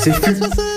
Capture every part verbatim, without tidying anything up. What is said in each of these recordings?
C'est fou.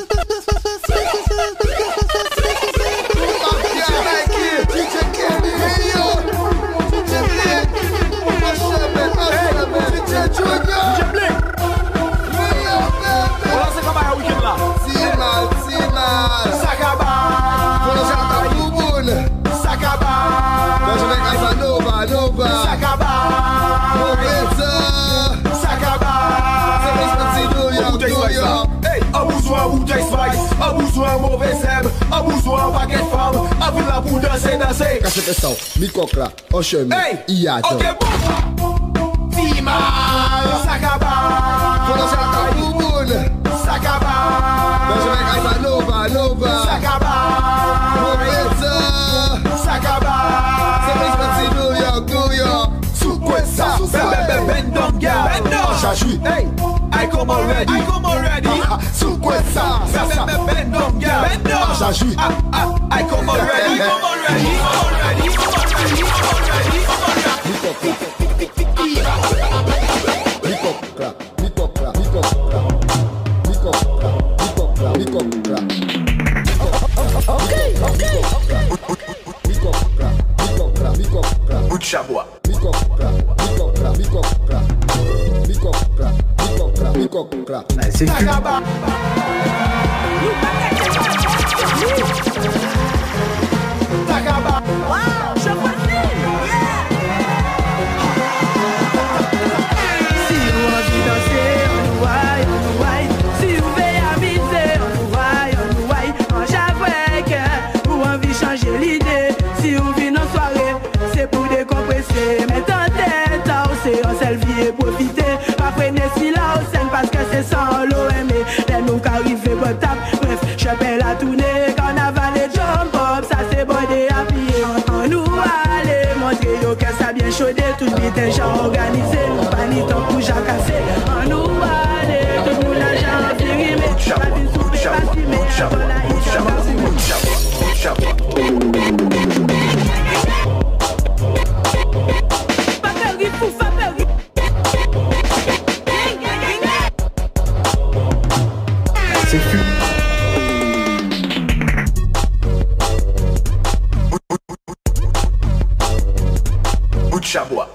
Abuso mauvais sève, abuso paquet de femmes, avec la pour danser, danser. Quand c'était ça, mi-coq là, en chemin, il y a tout. Ok, bon. Fima, Sakaba. Pour danser la bouboune. Sakaba. Benjamin Casanova, Nova. Sakaba. Mauvaise. Sakaba. C'est l'expert New York, New York. Sous quoi ça? Ben, ben, ben, donc, gars. Ben, non. J'ajoute. Hey, I come already. I come already. Sous quoi ça? Ben, ben, ben, ben, donc, gars. Ben, non. J'ajoute. Ah, ah, I come already. I come already. I come already. I come already. I come already. Mi-coq là, mi-coq là, mi-coq là. Mi-coq là, mi-coq là, mi-coq là. Ok, ok. Mi-coq là, mi-coq là, mi-coq là. Bout de chabois. Mi-coq là, mi-coq là, mi-coq là. Mi-coq là, mi-coq là, mi-coq là. C'est fou. Parce que c'est sans l'O M E, les nous qu'arrivent bon tap. Bref, je fais la tournée, carnaval et jump up. Ça c'est bon et habillé. On nous aller montrer yo que ça bien chaudé. Tout le bit est déjà organisé. Nous pas ni temps pour jacasser. On nous aller, tout le monde a déjà envirimé. La vie soupe est pas fumée. Avant la hit, je m'en Papel fou, papel C'est fou. Bout de chabois.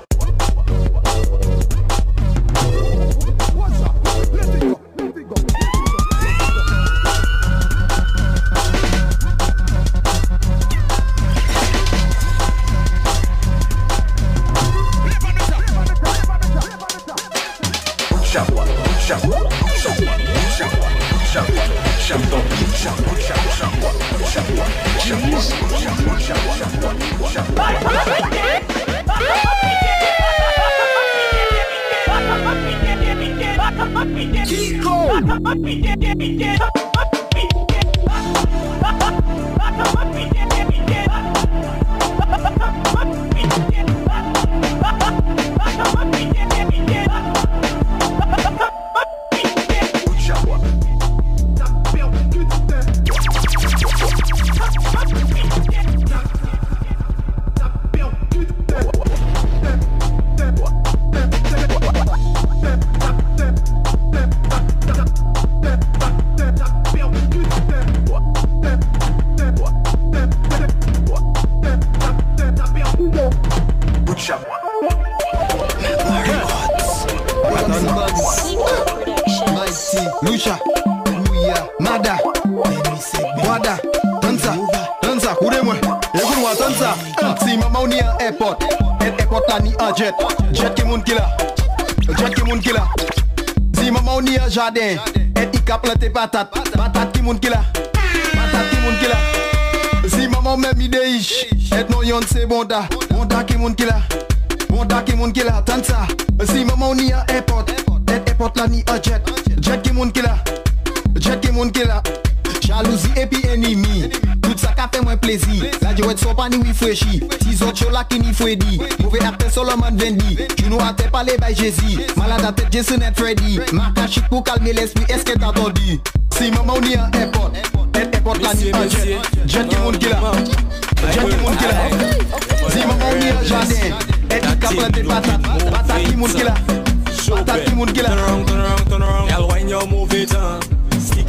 Jardin, et il a planté patate, patate qui moun qui la, patate qui moun qui la. Si maman même idéiche, et non yon c'est bonda, bonda qui moun qui la, bonda qui moun qui la, tant ça. Si maman ni a airport, et airport la ni a jet, jet qui moun qui la, jet qui moun qui la. Jalousie et puis ennemi, tout ça qu'a fait moins plaisir. La jouette sont pas ni oui fraîchi, six autres choses là qui ni freddy. Mauvais acteur Solomon Vendi, tu nous as fait parler by Jésus. Malade à tête Jason et Freddy, marque à chic pour calmer l'esprit, est-ce que t'as entendu? Si maman ni a airport, et airport là ni a jet, jet qui moun qui la, jet qui moun qui la. Si maman ni a jardin, et il a planté patate, patate qui moun qui la, patate qui moun qui la. Turn around, turn around, turn around. Y'all wind your move it on. Stick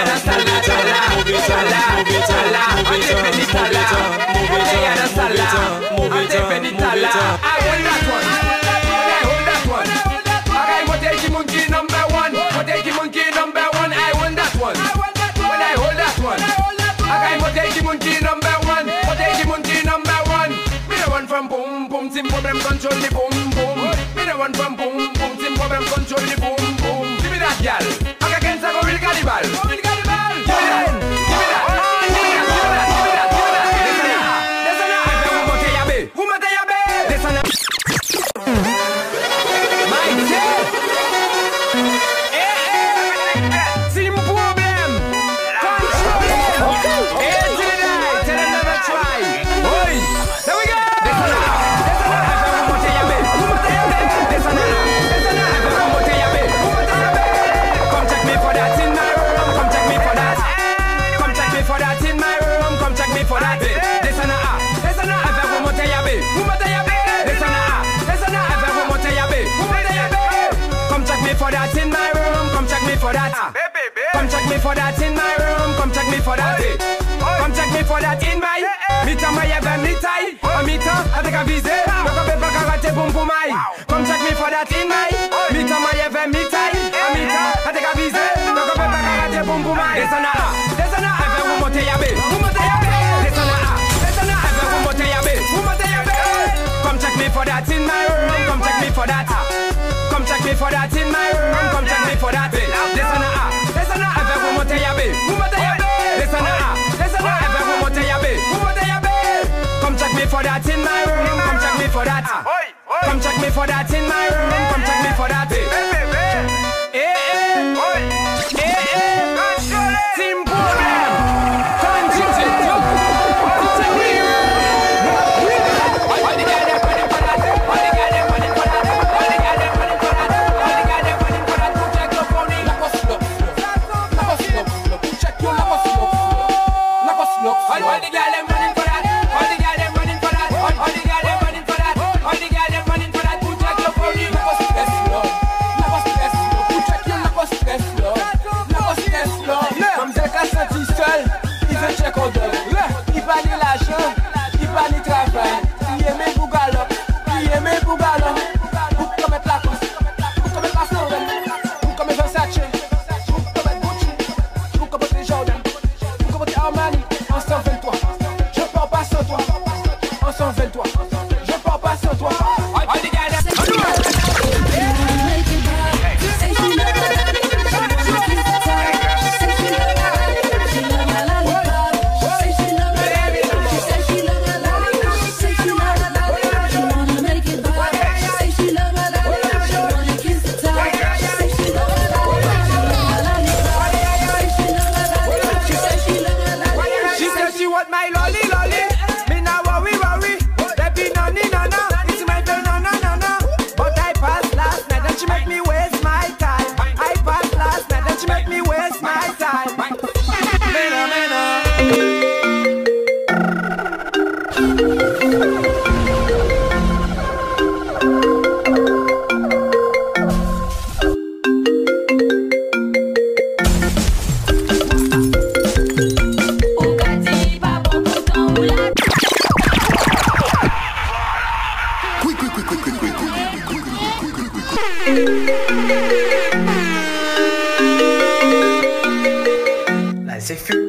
Problem control the boom boom. Me the one from boom boom. Team problem control the boom boom. Give me that gal. I can go real cannibal. Real cannibal. Give me that. Give me that. Give me that. Give me that. Give me that. Give me that. Listen now. Listen now. Who monte yabe? Who monte yabe? Listen now. My dear. Eh eh. Team problem. Control it. Eh tonight. Tell them never try. Oi. There we go. Listen now. For that, listen now, listen now, I will monte yabe, who monte yabe, listen now, listen now, I will monte yabe, who monte yabe, come check me for that in my room, come check me for that, come check me for that in my room, come check me for that, come check me for that in my, meet my yabe, meet I, a meter, I think I visit, look up at Bacarate, boom boom I, come check me for that in my, meet my yabe, meet I, a meter, I think I visit, look up at Bacarate, boom boom I, listen now, listen now, I will monte yabe, who monte yabe. Come check me for that in my room. Come check me for that. Come check me for that in my room. Come check me for that. Listen now, listen now. Ever who monte yabe? Who monte yabe? Listen now, listen now. Ever who monte yabe? Who monte yabe? Come check me for that in my room. Come check me for that. Come check me for that in my room. Come check me for that. Eh eh, eh eh. Team problem. Control it. All the girls them running for that. All the girls them running for that. All the girls them running for that. All the girls them running for that. Put your glove on you. Never stress slow. Never stress slow. Put your glove. Never stress slow. Never stress slow. Mademoiselle Cassati seule, il veut check au dos. Il va ni l'argent, il va ni travail. Il aime pour galop, il aime pour galop. Pour commettre la course, pour commettre la Snowden, pour commettre Versace, pour commettre Gucci, pour commettre Jordan, pour commettre Armani. En cent vingt-trois, je pars pas sans toi. En cent vingt-trois, je pars pas sans toi. All the guys that Là, c'est fou.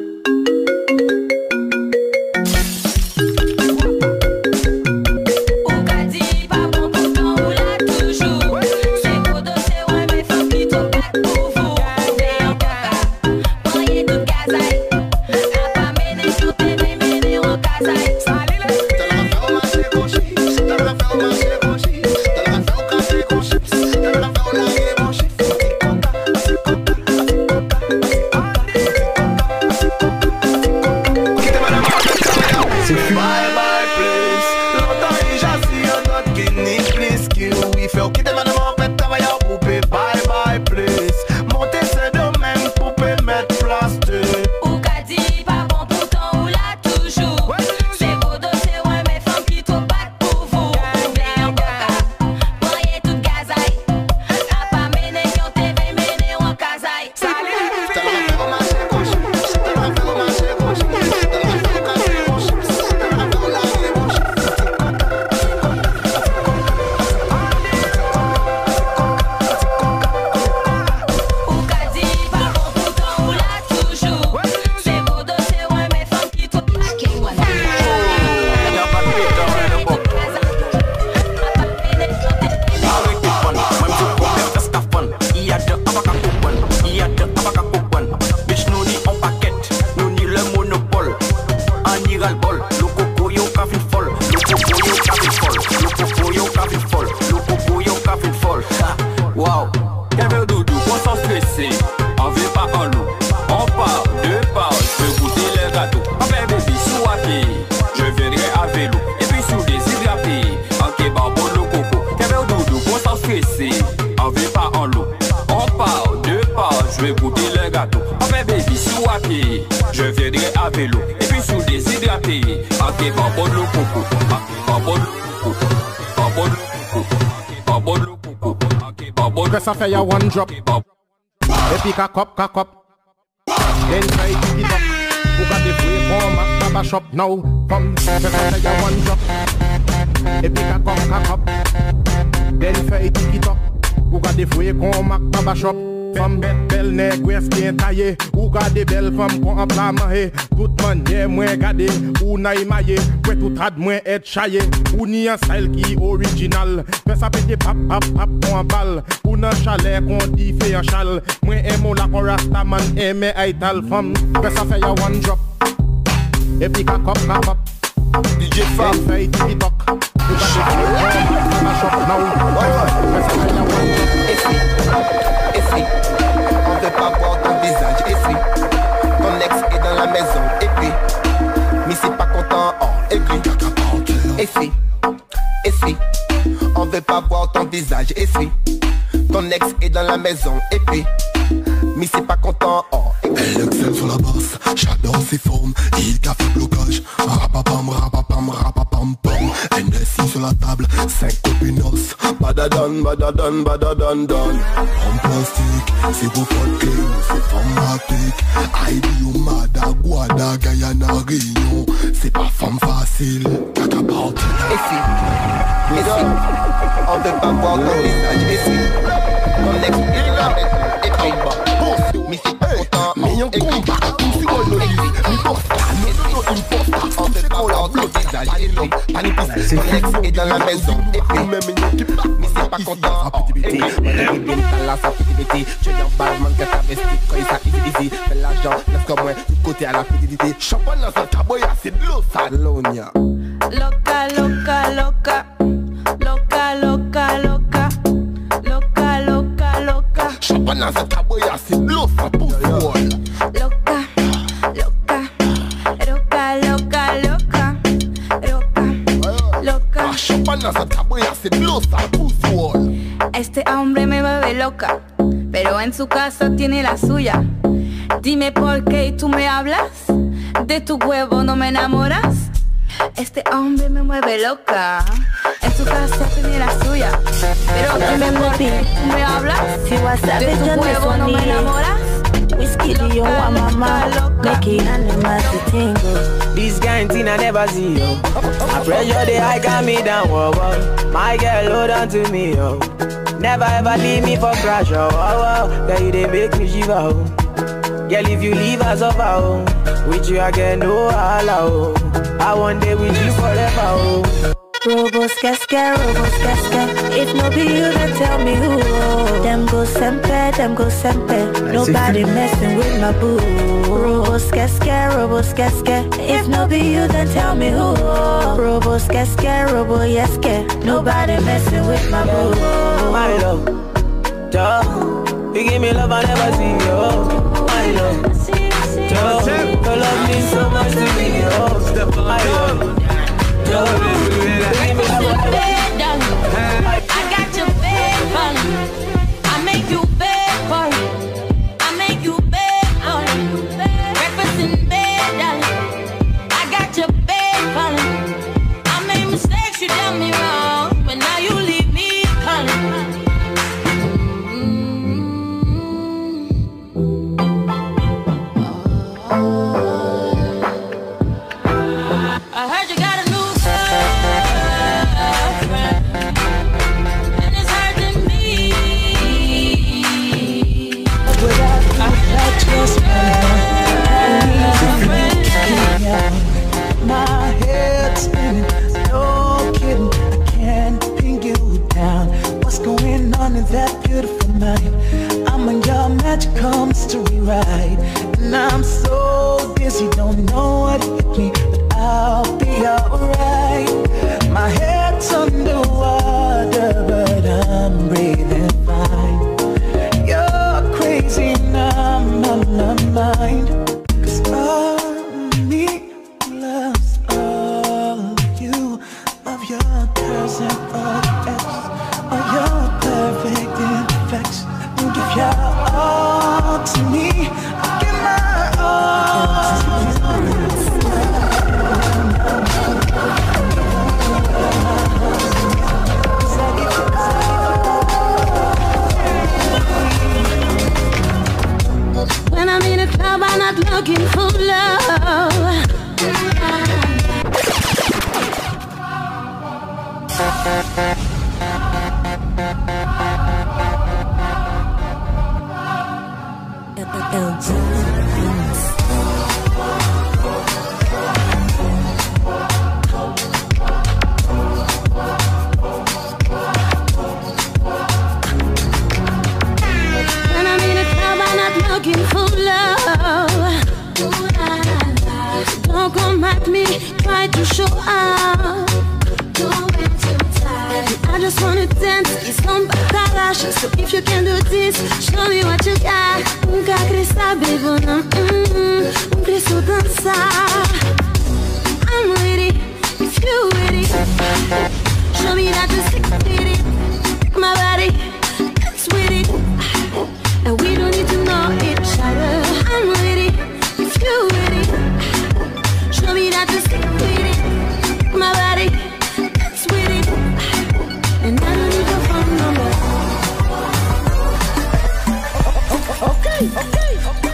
le gâteau. On fait baby sous à pied, je viendrai à vélo. Et puis sous déshydraté, ok, pas bon le coco, pas bon le coco, pas bon le coco, pas bon le coco, ok, pas bon le coco. Que ça fait ya one drop. Et puis ka cop, ka cop. Then try to get up. Who got the free from a taba shop now? Come, que ça fait ya one drop. Et puis ka cop, ka cop. Then try to get up. Who got the free from a taba shop? Femme bête, belle nègre, est-ce bien taillé? Ou gade belle femme qu'on a plat mahé? Tout manière, moins gade, ou naï maillé? Pour tout ad, moins être chaillé? Ou ni un style qui original? Fais ça péter pap, pap, pap, qu'on en balle? Ou nan chalet qu'on dit fait un chal? Moins aimons la qu'on rasta man, aimé aital femme? Fais ça fait ya one drop. Et puis ka cop, ka pop. D J Fab. Fait TikTok. Ou gade belle femme, shop now. Fais ça fait ya one drop. On veut pas voir ton visage, et si ton ex est dans la maison, et puis mais c'est pas content, oh, et puis et si, et si on veut pas voir ton visage, et si ton ex est dans la maison, et puis mais c'est pas content, oh, et puis elle excelle sur la basse, j'adore ses formes, il a fait blocage, rapapam, rapapam, rapapam, pam, N S I sur la table, cinq copinos, badadon, badadon, badadon, don. En plastique, c'est beau for clean, c'est formatique, I do Mada, Guada, Guyana, Réunion, c'est pas femme facile, cacapote. Et si, et si, on veut pas voir ton visage, et si, ton ex est dans la maison, et puis mais c'est pas content, mais y'a un combat, tout si on le dit, mi posta, non, non, imposta, on veut pas voir ton visage, et si, ton ex est dans la maison, et puis mais c'est pas content, et puis la sa petite tu es en barman que t'as vesti, quand il s'est easy, fais l'argent, laisse comme moi, tout côté à la petite champagne dans sa taboya, c'est de l'eau, Salonia. Loca, loca, loca, loca, loca, loca, loca, loca, loca. Champagne dans sa taboya, c'est de l'eau, ça pousse wall. Loca, loca, loca, loca, loca, loca, loca. Champagne dans sa taboya, c'est de l'eau, ça pousse wall. Este hombre me vuelve loca, pero en su casa tiene la suya. Dime por qué tú me hablas, de tu huevo no me enamoras. Este hombre me mueve loca, en su casa tiene la suya. Pero dime por qué tú me hablas, de tu huevo no me enamoras. Whiskey, do you want my mama? Make it animals to tingle. This guarantee I never see, yo. I pressure the high got me down, whoa, whoa. My girl, hold on to me, yo. Never ever leave me for crash, oh, oh, oh. Girl, you they make me shiver, oh. Girl, if you leave us over, oh. With you I get no allow, oh. I want day with you forever, oh. Robos casca, robos casca. If no be you, then tell me who. Them go sempe, them go sempe. Nobody messing with my boo. Robos casca, robos casca. If no be you, then tell me who. Robos casca, robo yeske. Nobody messing with my boo. My love, duh. You give me love I never see, yo. My love, duh. Your love means so much to me, yo. My love. I got your bed falling. I make you bed falling. I make you bed falling. Breakfast in bed, darling. I got your bed falling. I made mistakes, you done me wrong, but now you leave me calling. I heard you got a new my head's spinning, no kidding, I can't pin you down. What's going on in that beautiful mind? I'm on your magical mystery ride, and I'm so dizzy, don't know what hit me, but I'll be alright. My head's underwater, but I'm breathing fine. You're crazy now, my, my mind. Cause all me loves all of you, of your curves and all edges, of your perfect imperfections. You give your all to me. the club, I'm not looking for love. Looking for love. Don't come at me, try to show up. I just wanna dance, it's on backlash. So if you can do this, show me what you got. Nunca queria saber, não. Um preço dançar. I'm with it, if you with it. Show me that you stick with it. My body, that's with it. And we don't need to know each other. I'm with it, if you with it. Show me that you stick with it. My body, that's with it. And I don't need your phone number. Okay, okay, okay.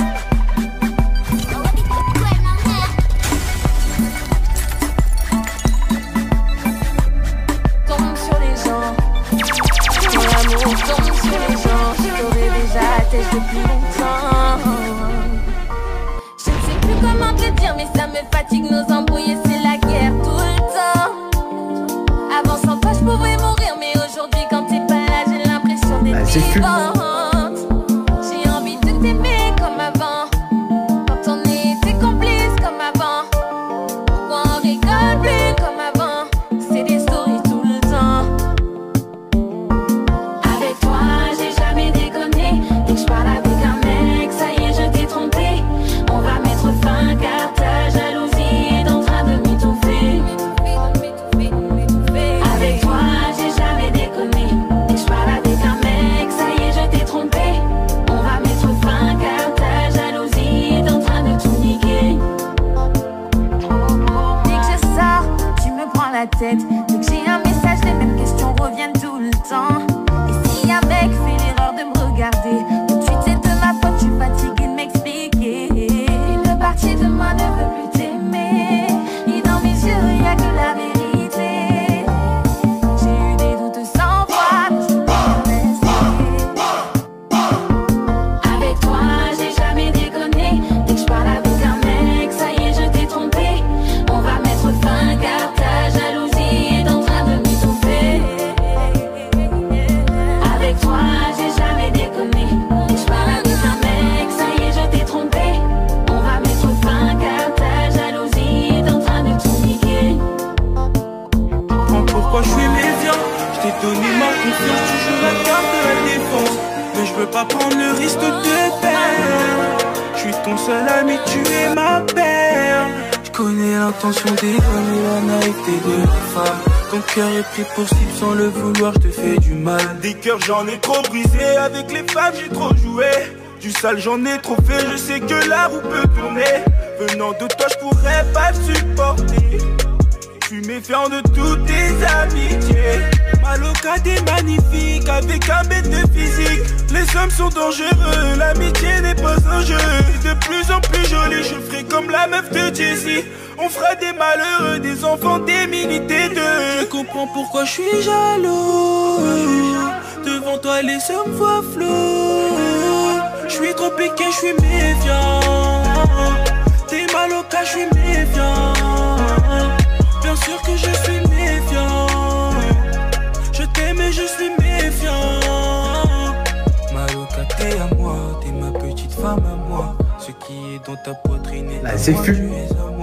Tombe sur les gens. Mon amour tombe sur les gens. Je t'aurais déjà attesté depuis longtemps. Je ne sais plus comment te dire, mais ça me fatigue nos embrouilles et c'est la guerre tout le temps. Avant sans toi je pouvais mourir, mais aujourd'hui quand t'es pas là j'ai l'impression d'être vivante. J'ai envie de t'aimer comme avant, quand on était complices comme avant. Pourquoi on rigole plus comme avant? C'est des stories tout le temps. Avec toi j'ai jamais déconné. Dès que je parle avec un mec, ça y est je t'ai trompé. On va mettre fin car ta jalousie est en train de m'étouffer. Avec toi j'ai jamais déconné. Dès que je parle avec un mec, ça y est je t'ai trompé. On va mettre fin car ta jalousie est en train de tout niquer. Dès que je sors, tu me prends la tête. Dès que j'ai un message, les mêmes questions reviennent tout le temps. Et si un mec fait l'erreur de me regarder, tout de suite c'est de ma faute, je suis fatiguée de m'expliquer. Une partie de moi ne veut plus t'aimer. Et dans mes yeux, il n'y a que la vérité. J'ai eu des doutes sans foi, mais je peux rester. Avec toi, j'ai jamais déconné. Dès que je parle avec un mec, ça y est, je t'ai trompé. On va mettre fin car ta jalousie est en train de m'étouffer. Avec toi, j'ai jamais déconné. Dès que je parle avec un mec, ça y est, je t'ai trompé. On va mettre fin car ta jalousie est en train de tout niquer. Comprends pourquoi je suis méfiant. Je t'ai donné ma confiance, tu joues la carte de la défense. Mais je veux pas prendre le risque de te perdre. Je suis ton seul ami, tu es ma perle. Je connais l'intention des hommes et la naïveté de la femme. Ton cœur est pris pour cible sans le vouloir, je te fais du mal. Des cœurs j'en ai trop brisé, avec les femmes j'ai trop joué. Du sale j'en ai trop fait, je sais que la roue peut tourner. Venant de toi je pourrais pas te supporter. Je suis méfiant de toutes tes amitiés. Maloca t'es magnifique avec un bête de physique. Les hommes sont dangereux, l'amitié n'est pas un jeu. De plus en plus jolie, je ferai comme la meuf de Jessie. On fera des malheureux, des enfants, des milliers de. Je comprends pourquoi je suis jaloux. Devant toi les hommes voient flou. Je suis trop piqué, je suis méfiant. T'es Maloca, je suis méfiant. Bien sûr que je suis méfiant. Je t'aime et je suis méfiant. Maloca, t'es à moi, t'es ma petite femme à moi. Ce qui est dans ta poitrine est Là, c'est fou. Tu es à moi.